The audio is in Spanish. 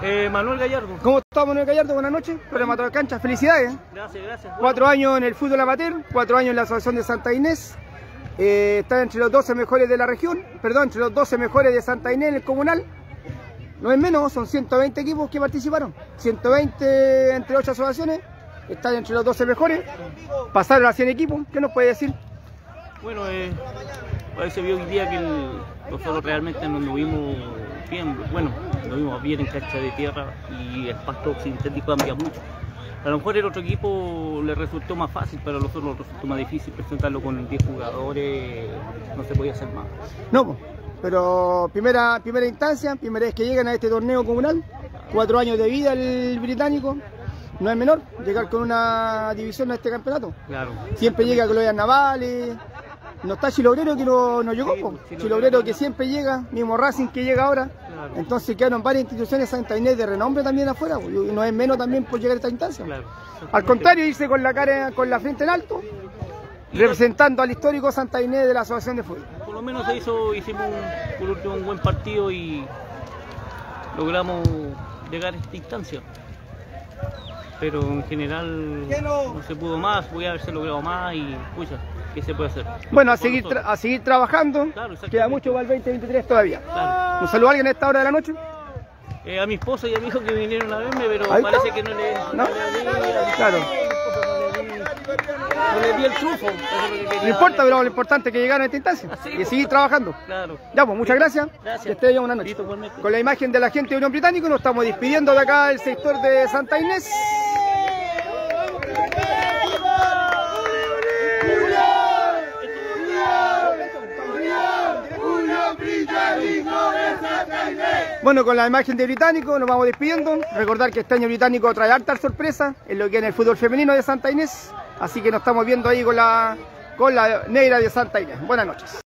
Manuel Gallardo. ¿Cómo está Manuel Gallardo? Buenas noches. Programa de cancha. Felicidades. Gracias, gracias. 4 años en el fútbol amateur, 4 años en la Asociación de Santa Inés. Está entre los 12 mejores de la región, perdón, entre los 12 mejores de Santa Inés en el comunal. No es menos, son 120 equipos que participaron. 120 entre 8 asociaciones. Están entre los 12 mejores. Pasaron a 100 equipos. ¿Qué nos puede decir? Bueno, se vio hoy día que nosotros realmente nos vimos bien, bueno, nos vimos bien en cancha de tierra y el pasto sintético cambia mucho. A lo mejor el otro equipo le resultó más fácil, pero a nosotros nos resultó más difícil presentarlo con 10 jugadores, no se podía hacer más. No, pero primera instancia, primera vez que llegan a este torneo comunal, 4 años de vida el británico, no es menor llegar con una división a este campeonato. Claro. Siempre llega Colonia Navales, no está Chilobrero que no llegó, Sí, Chilobrero que siempre llega, mismo Racing que llega ahora. Claro. Entonces quedaron varias instituciones Santa Inés de renombre también afuera, y no es menos también por llegar a esta instancia. Claro. Al contrario, irse con la frente en alto, representando al histórico Santa Inés de la Asociación de Fútbol. Por lo menos hicimos por último un buen partido y logramos llegar a esta instancia. Pero en general no se pudo más, podía haberse logrado más y pucha, ¿qué se puede hacer? Bueno, a seguir trabajando, claro, queda mucho para el 2023 todavía. Claro. ¿Un saludo a alguien a esta hora de la noche? A mi esposa y a mi hijo que vinieron a verme, pero parece que no le di el trufo. No importa, pero lo importante es que llegaron a esta instancia y seguir trabajando. Claro. Ya, pues muchas gracias. Que esté bien, buenas noches. Con la imagen de la gente de Unión Británico nos estamos despidiendo de acá del sector de Santa Inés. Bueno, con la imagen de Británico nos vamos despidiendo. Recordar que este año Británico trae harta sorpresa en lo que es el fútbol femenino de Santa Inés. Así que nos estamos viendo ahí con la negra de Santa Inés. Buenas noches.